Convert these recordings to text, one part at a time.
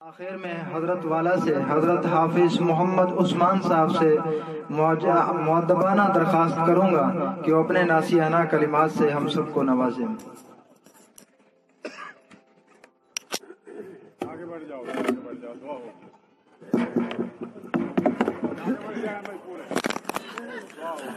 آخر میں حضرت والا سے حضرت حافظ محمد عثمان صاحب سے مؤدبانہ درخواست کروں گا کہ وہ اپنے ناصحانہ کلمات سے ہم سب کو نوازیں۔ آگے بڑھ جاؤ، آگے بڑھ جاؤ، دعا ہو۔ آگے بڑھ جائیں بھائی پورے، دعا ہو۔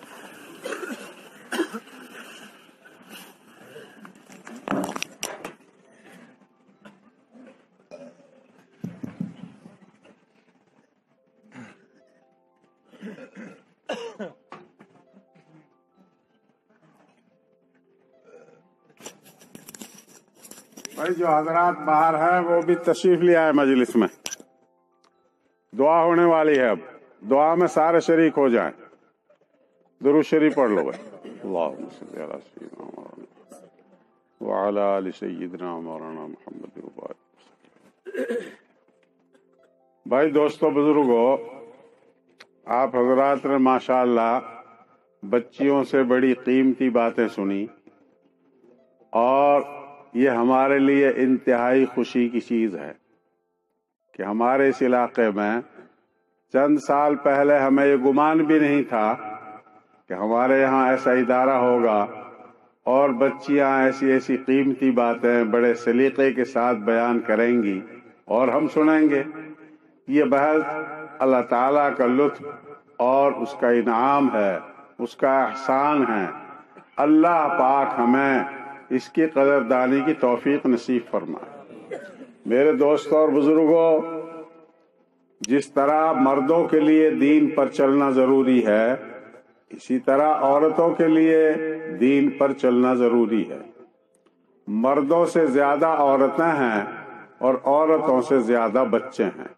بھائی جو حضرات باہر ہیں وہ بھی تشریف لے آئے مجلس میں، دعا ہونے والی ہے۔ اب دعا میں سارے شریک ہو جائیں۔ درود شریف پڑھ لو بھائی۔ اللہم صلی علی سیدنا مولانا وعلی آل سیدنا مولانا محمد وبارک۔ بھائی دوستو بزرگو، آپ حضرات نے ماشاءاللہ بچیوں سے بڑی قیمتی باتیں سنی، اور یہ ہمارے لیے انتہائی خوشی کی چیز ہے کہ ہمارے اس علاقے میں چند سال پہلے ہمیں یہ گمان بھی نہیں تھا کہ ہمارے یہاں ایسا ادارہ ہوگا اور بچیاں ایسی ایسی قیمتی باتیں بڑے سلیقے کے ساتھ بیان کریں گی اور ہم سنیں گے۔ یہ بحث اللہ تعالیٰ کا لطف اور اس کا انعام ہے، اس کا احسان ہے۔ اللہ پاک ہمیں اس کی قدردانی کی توفیق نصیب فرمائے۔ میرے دوستوں اور بزرگوں، جس طرح مردوں کے لیے دین پر چلنا ضروری ہے، اسی طرح عورتوں کے لیے دین پر چلنا ضروری ہے۔ مردوں سے زیادہ عورتیں ہیں اور عورتوں سے زیادہ بچے ہیں۔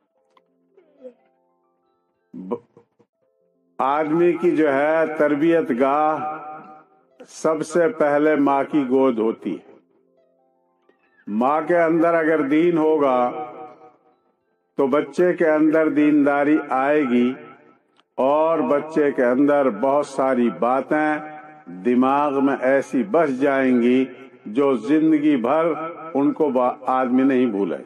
آدمی کی جو ہے تربیت گاہ سب سے پہلے ماں کی گود ہوتی ہے۔ ماں کے اندر اگر دین ہوگا تو بچے کے اندر دینداری آئے گی، اور بچے کے اندر بہت ساری باتیں دماغ میں ایسی بس جائیں گی جو زندگی بھر ان کو آدمی نہیں بھولے۔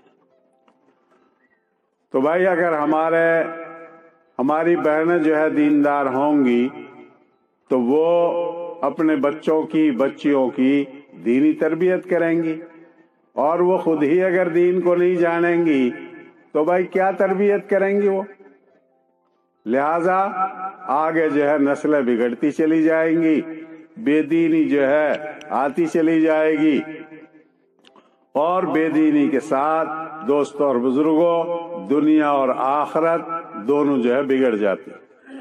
تو بھائی اگر ہماری بہنیں جو ہے دیندار ہوں گی تو وہ اپنے بچوں کی بچیوں کی دینی تربیت کریں گی، اور وہ خود ہی اگر دین کو نہیں جانیں گی تو بھائی کیا تربیت کریں گی وہ؟ لہذا آگے جو ہے نسلیں بگڑتی چلی جائیں گی، بے دینی جو ہے آتی چلی جائے گی، اور بے دینی کے ساتھ دوستوں اور بزرگوں دنیا اور آخرت دونوں جو ہے بگڑ جاتی۔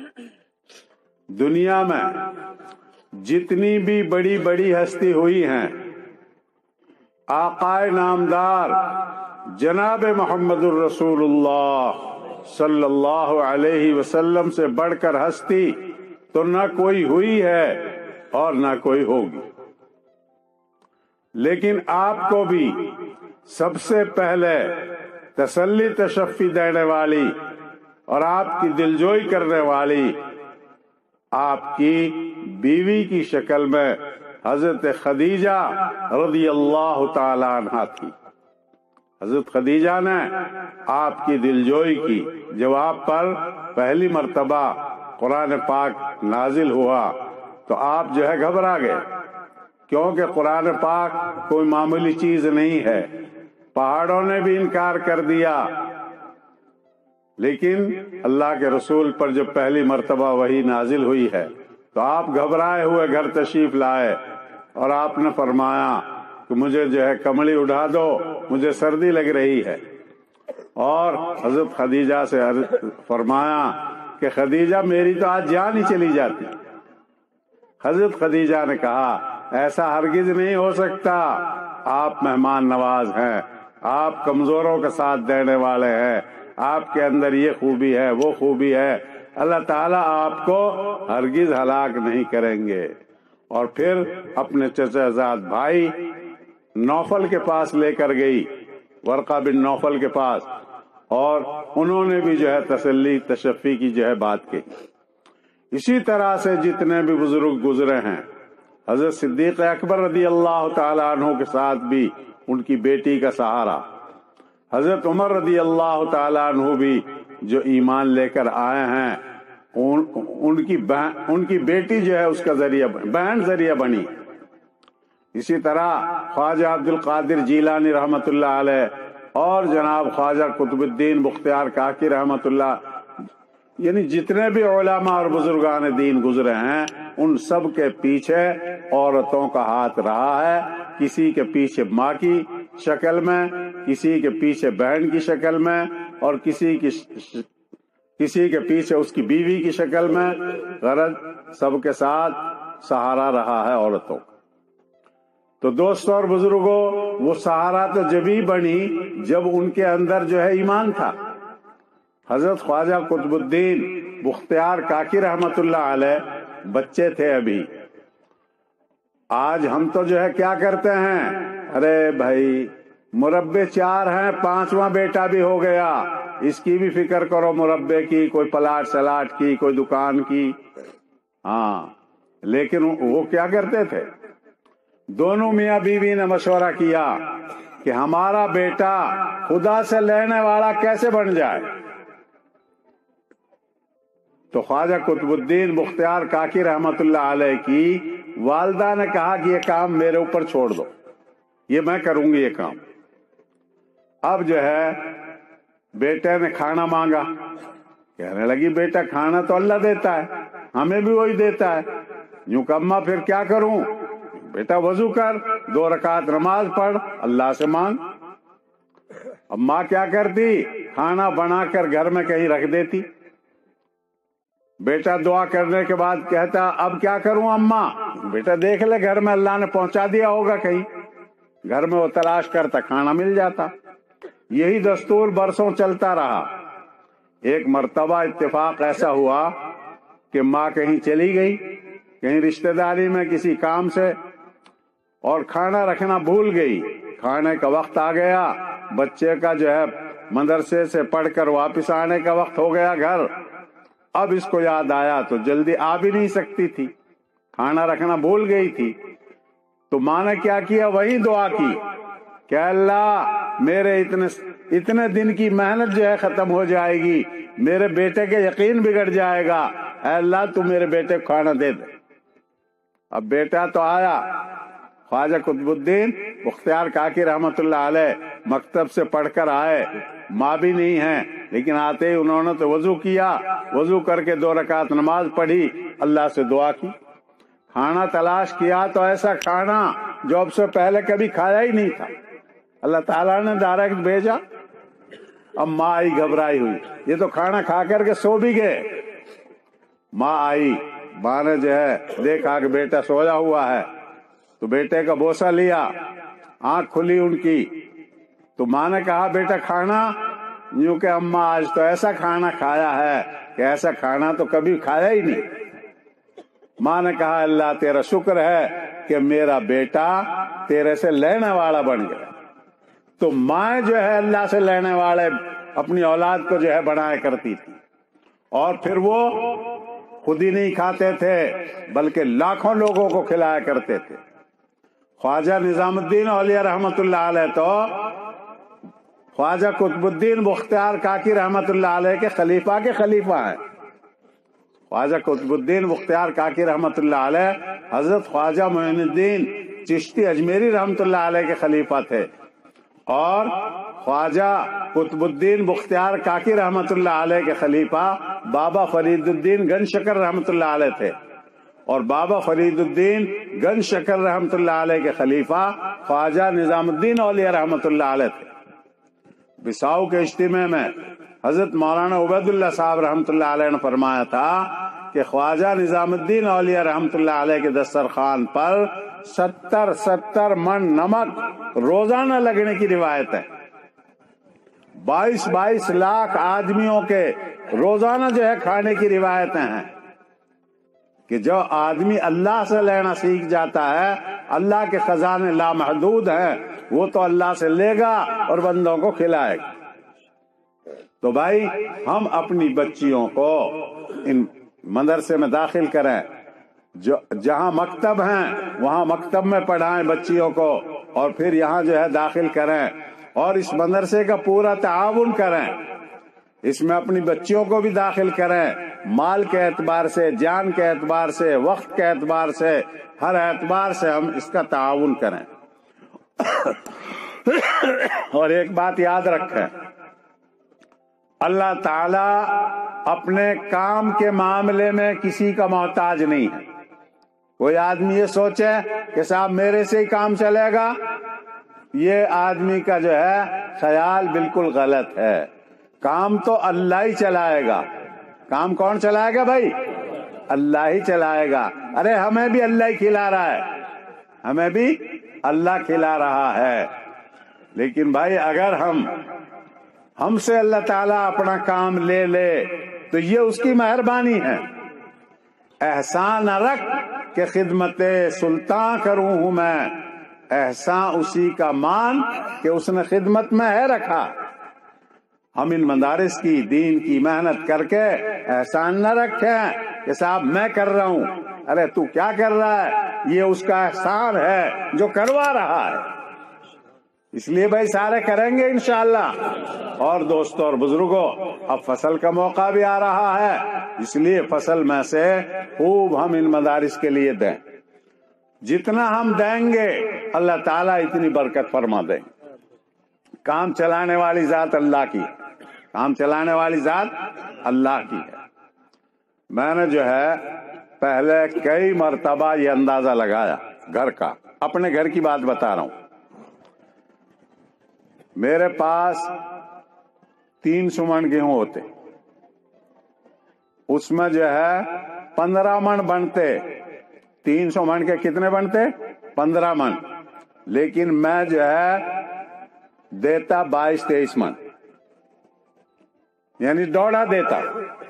دنیا میں جتنی بھی بڑی بڑی ہستی ہوئی ہیں، آقائے نامدار جناب محمد الرسول اللہ صلی اللہ علیہ وسلم سے بڑھ کر ہستی تو نہ کوئی ہوئی ہے اور نہ کوئی ہوگی۔ لیکن آپ کو بھی سب سے پہلے تسلی تشفی دینے والی اور آپ کی دلجوئی کرنے والی آپ کی بیوی کی شکل میں حضرت خدیجہ رضی اللہ تعالی عنہا تھی۔ حضرت خدیجہ نے آپ کی دلجوئی کی۔ جب آپ پر پہلی مرتبہ قرآن پاک نازل ہوا تو آپ جو ہے گھبرا گئے، کیونکہ قرآن پاک کوئی معمولی چیز نہیں ہے۔ پہاڑوں نے بھی انکار کر دیا، لیکن اللہ کے رسول پر جب پہلی مرتبہ وحی نازل ہوئی ہے تو آپ گھبرائے ہوئے گھر تشریف لائے، اور آپ نے فرمایا کہ مجھے جو ہے کمڑی اڑا دو، مجھے سردی لگ رہی ہے۔ اور حضرت خدیجہ سے فرمایا کہ خدیجہ میری تو آج جان ہی چلی جاتی۔ حضرت خدیجہ نے کہا ایسا ہرگز نہیں ہو سکتا، آپ مہمان نواز ہیں، آپ کمزوروں کا ساتھ دینے والے ہیں، آپ کے اندر یہ خوبی ہے وہ خوبی ہے، اللہ تعالیٰ آپ کو ہرگز ہلاک نہیں کریں گے۔ اور پھر اپنے چچا زاد بھائی نوفل کے پاس لے کر گئی، ورقہ بن نوفل کے پاس، اور انہوں نے بھی جو ہے تسلی تشفی کی جو ہے بات کی۔ اسی طرح سے جتنے بھی بزرگ گزرے ہیں، حضرت صدیق اکبر رضی اللہ تعالیٰ عنہ کے ساتھ بھی ان کی بیٹی کا سہارا، حضرت عمر رضی اللہ تعالیٰ عنہ بھی جو ایمان لے کر آئے ہیں ان کی بیٹی جو ہے اس کا بہن ذریعہ بنی. اسی طرح خواجہ عبد القادر جیلانی رحمت اللہ علیہ اور جناب خواجہ قطب الدین بختیار کاکی رحمت اللہ، یعنی جتنے بھی علماء اور بزرگان دین گزرے ہیں ان سب کے پیچھے عورتوں کا ہاتھ رہا ہے. کسی کے پیچھے ماں کی شکل میں، کسی کے پیچھے بہن کی شکل میں، اور کسی کے پیچھے اس کی بیوی کی شکل میں. غرض سب کے ساتھ سہارا رہا ہے عورتوں. تو دوستوں اور بزرگوں، وہ سہارا تو جبھی بنی جب ان کے اندر جو ہے ایمان تھا. حضرت خواجہ قطب الدین بختیار کاکی رحمت اللہ علیہ بچے تھے ابھی. آج ہم تو جو ہے کیا کرتے ہیں، ارے بھائی مربے 4 ہیں، 5واں بیٹا بھی ہو گیا، اس کی بھی فکر کرو، مربے کی، کوئی پلاٹ سلاٹ کی، کوئی دکان کی. ہاں، لیکن وہ کیا کرتے تھے، دونوں میاں بیوی نے مشورہ کیا کہ ہمارا بیٹا خدا سے لینے والا کیسے بن جائے. تو خواجہ قطب الدین بختیار کاکی رحمت اللہ علیہ کی والدہ نے کہا کہ یہ کام میرے اوپر چھوڑ دو، یہ میں کروں گی یہ کام. اب جو ہے بیٹے نے کھانا مانگا، کہنے لگی بیٹا کھانا تو اللہ دیتا ہے، ہمیں بھی وہی دیتا ہے. یوں کہ اماں پھر کیا کروں؟ بیٹا وضو کر، 2 رکعت نماز پڑھ، اللہ سے مانگ. اب ماں کیا کرتی، کھانا بنا کر گھر میں کہیں رکھ دیتی. بیٹا دعا کرنے کے بعد کہتا اب کیا کروں اماں؟ بیٹا دیکھ لے گھر میں اللہ نے پہنچا دیا ہوگا کہیں. گھر میں وہ تلاش کرتا، کھانا مل جاتا. یہی دستور برسوں چلتا رہا. ایک مرتبہ اتفاق ایسا ہوا کہ ماں کہیں چلی گئی، کہیں رشتہ داری میں کسی کام سے، اور کھانا رکھنا بھول گئی. کھانے کا وقت آ گیا، بچے کا جو ہے مدرسے سے پڑھ کر واپس آنے کا وقت ہو گیا گھر. اب اس کو یاد آیا تو جلدی آ بھی نہیں سکتی تھی، کھانا رکھنا بھول گئی تھی. تو ماں نے کیا کیا، وہی دعا کی کہ اللہ میرے اتنے دن کی محنت جو ہے ختم ہو جائے گی، میرے بیٹے کے یقین بگڑ جائے گا، اے اللہ تو میرے بیٹے کو کھانا دے دے. اب بیٹا تو آیا، خواجہ قطب الدین بختیار کاکی رحمت اللہ علیہ مکتب سے پڑھ کر آئے. ماں بھی نہیں ہے، لیکن آتے ہی انہوں نے تو وضو کیا، وضو کر کے 2 رکعت نماز پڑھی، اللہ سے دعا کی. کھانا تلاش کیا تو ایسا کھانا جو اب سے پہلے کبھی کھایا ہی نہیں تھا، اللہ تعالیٰ نے ڈائریکٹ بھیجا. اب ماں آئی گھبرائی ہوئی، یہ تو کھانا کھا کر کے سو بھی گئے. ماں آئی، ماں نے جو ہے دیکھا کہ بیٹا سویا ہوا ہے تو بیٹے کا بوسہ لیا، آنکھ کھلی ان کی. تو ماں نے کہا بیٹا کھانا؟ یوں کہ اماں آج تو ایسا کھانا کھایا ہے کہ ایسا کھانا تو کبھی کھایا ہی نہیں. ماں نے کہا اللہ تیرا شکر ہے کہ میرا بیٹا تیرے سے لینے والا بن گیا. تو ماں جو ہے اللہ سے لینے والے اپنی اولاد کو جو ہے بنایا کرتی تھی، اور پھر وہ خود ہی نہیں کھاتے تھے بلکہ لاکھوں لوگوں کو کھلایا کرتے تھے. خواجہ نظام الدین اولیاء رحمت اللہ علیہ تو خواجہ قطب الدین بختیار کاکی رحمت اللہ علیہ کے خلیفہ ہیں. خواجہ قطب الدین بختیار کاکی رحمت اللہ علیہ حضرت خواجہ معین الدین چشتی اجمیری رحمت اللہ علیہ کے خلیفہ تھے، اور خواجہ قطب الدین بختیار کاکی رحمت اللہ علیہ کے خلیفہ بابا فرید الدین گن شکر رحمت اللہ علیہ تھے، اور بابا فرید الدین گن شکر رحمت اللہ علیہ کے خلیفہ خواجہ نظام الدین اولیاء رحمت اللہ علیہ تھے. بساؤ کے اجتماع میں حضرت مولانا عبید اللہ صاحب رحمت اللہ علیہ نے فرمایا تھا کہ خواجہ نظام الدین اولیاء رحمت اللہ علیہ کے دسترخوان پر 70 من نمک روزانہ لگنے کی روایت ہے. 22 لاکھ آدمیوں کے روزانہ جو ہے کھانے کی روایتیں ہیں کہ جو آدمی اللہ سے لینا سیکھ جاتا ہے، اللہ کے خزانے لامحدود ہیں، وہ تو اللہ سے لے گا اور بندوں کو کھلائے گا. تو بھائی ہم اپنی بچیوں کو ان مدرسے میں داخل کریں، جہاں مکتب ہیں وہاں مکتب میں پڑھائیں بچیوں کو، اور پھر یہاں جو ہے داخل کریں. اور اس مدرسے کا پورا تعاون کریں، اس میں اپنی بچیوں کو بھی داخل کریں، مال کے اعتبار سے، جان کے اعتبار سے، وقت کے اعتبار سے، ہر اعتبار سے ہم اس کا تعاون کریں۔ اور ایک بات یاد رکھیں، اللہ تعالی اپنے کام کے معاملے میں کسی کا محتاج نہیں ہے۔ کوئی آدمی یہ سوچے کہ صاحب میرے سے ہی کام چلے گا، یہ آدمی کا جو ہے خیال بالکل غلط ہے۔ کام تو اللہ ہی چلائے گا۔ کام کون چلائے گا بھائی؟ اللہ ہی چلائے گا۔ ارے ہمیں بھی اللہ ہی کھلا رہا ہے، ہمیں بھی اللہ کھلا رہا ہے۔ لیکن بھائی اگر ہم سے اللہ تعالیٰ اپنا کام لے لے تو یہ اس کی مہربانی ہے۔ احسان نہ رکھ کہ خدمت سلطان کروں ہوں میں، احسان اسی کا مان کہ اس نے خدمت میں ہے رکھا۔ ہم ان مدارس کی، دین کی محنت کر کے احسان نہ رکھیں کہ صاحب میں کر رہا ہوں۔ ارے تو کیا کر رہا ہے؟ یہ اس کا احسان ہے جو کروا رہا ہے۔ اس لیے بھائی سارے کریں گے انشاءاللہ۔ اور دوستوں اور بزرگوں، اب فصل کا موقع بھی آ رہا ہے، اس لیے فصل میں سے خوب ہم ان مدارس کے لیے دیں۔ جتنا ہم دیں گے اللہ تعالیٰ اتنی برکت فرما دیں گے۔ کام چلانے والی ذات اللہ کی، کام چلانے والی ذات اللہ کی ہے۔ میں نے جو ہے پہلے کئی مرتبہ یہ اندازہ لگایا گھر کا، اپنے گھر کی بات بتا رہا ہوں۔ میرے پاس 300 من گیہوں ہوتے، اس میں جو ہے 15 من بنتے۔ 300 من کے کتنے بنتے؟ 15 من۔ لیکن میں جو ہے دیتا 22-23 من، یعنی ڈوڑا دیتا۔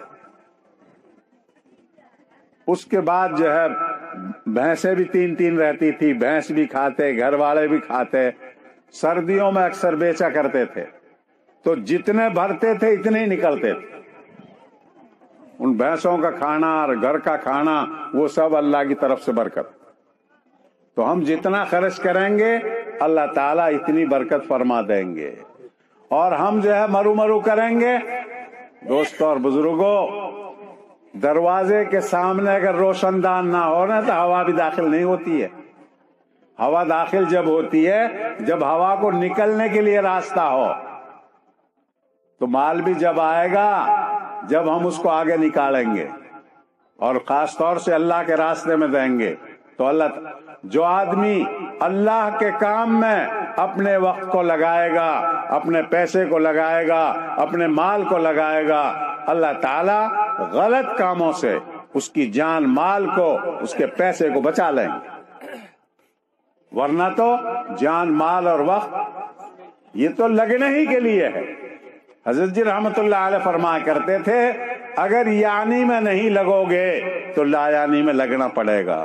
اس کے بعد جو ہے بھینسیں بھی 3 رہتی تھی، بھینس بھی کھاتے، گھر والے بھی کھاتے۔ سردیوں میں اکثر بیچا کرتے تھے، تو جتنے بھرتے تھے اتنے ہی نکلتے تھے۔ ان بھینسوں کا کھانا اور گھر کا کھانا وہ سب اللہ کی طرف سے برکت۔ تو ہم جتنا خرچ کریں گے اللہ تعالیٰ اتنی برکت فرما دیں گے۔ اور ہم جو ہے مرو کریں گے۔ دوستوں اور بزرگوں، دروازے کے سامنے اگر روشن دان نہ ہو نا تو ہوا بھی داخل نہیں ہوتی ہے۔ ہوا داخل جب ہوتی ہے جب ہوا کو نکلنے کے لیے راستہ ہو، تو مال بھی جب آئے گا جب ہم اس کو آگے نکالیں گے اور خاص طور سے اللہ کے راستے میں دیں گے۔ تو جو آدمی اللہ کے کام میں اپنے وقت کو لگائے گا، اپنے پیسے کو لگائے گا، اپنے مال کو لگائے گا، اللہ تعالیٰ غلط کاموں سے اس کی جان مال کو، اس کے پیسے کو بچا لیں گے۔ ورنہ تو جان مال اور وقت یہ تو لگنے ہی کے لیے ہے۔ حضرت جی رحمت اللہ علیہ فرمایا کرتے تھے اگر یعنی میں نہیں لگو گے تو لا یعنی میں لگنا پڑے گا۔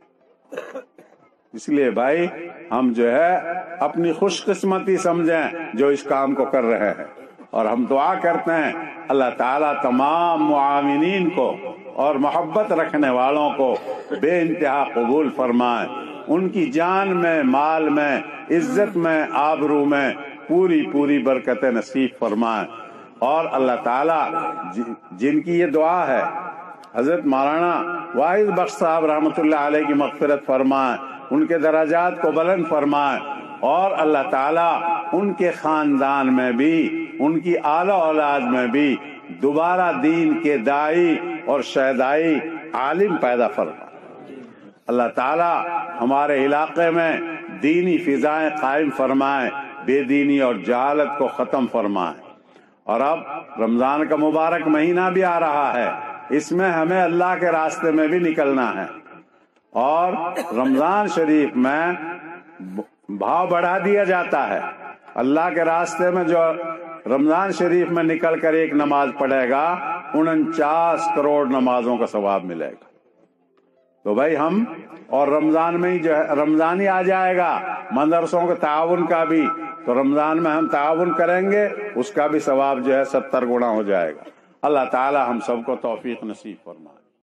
اس لیے بھائی ہم جو ہے اپنی خوش قسمتی سمجھیں جو اس کام کو کر رہے ہیں، اور ہم دعا کرتے ہیں اللہ تعالیٰ تمام معاونین کو اور محبت رکھنے والوں کو بے انتہا قبول فرمائے، ان کی جان میں، مال میں، عزت میں، آبرو میں پوری برکت نصیب فرمائے۔ اور اللہ تعالیٰ جن کی یہ دعا ہے حضرت مولانا واحد بخش صاحب رحمۃ اللہ علیہ کی مغفرت فرمائے، ان کے درجات کو بلند فرمائے، اور اللہ تعالیٰ ان کے خاندان میں بھی، ان کی اعلی اولاد میں بھی دوبارہ دین کے داعی اور شہدائی عالم پیدا فرمائے۔ اللہ تعالیٰ ہمارے علاقے میں دینی فضائیں قائم فرمائے، بے دینی اور جہالت کو ختم فرمائے۔ اور اب رمضان کا مبارک مہینہ بھی آ رہا ہے، اس میں ہمیں اللہ کے راستے میں بھی نکلنا ہے، اور رمضان شریف میں بھاؤ بڑھا دیا جاتا ہے۔ اللہ کے راستے میں جو رمضان شریف میں نکل کر ایک نماز پڑھے گا 49 کروڑ نمازوں کا ثواب ملے گا۔ تو بھائی ہم اور رمضان میں ہی جو ہے رمضان ہی آ جائے گا، مدرسوں کے تعاون کا بھی، تو رمضان میں ہم تعاون کریں گے اس کا بھی ثواب جو ہے 70 گنا ہو جائے گا۔ اللہ تعالی ہم سب کو توفیق نصیب فرمائے۔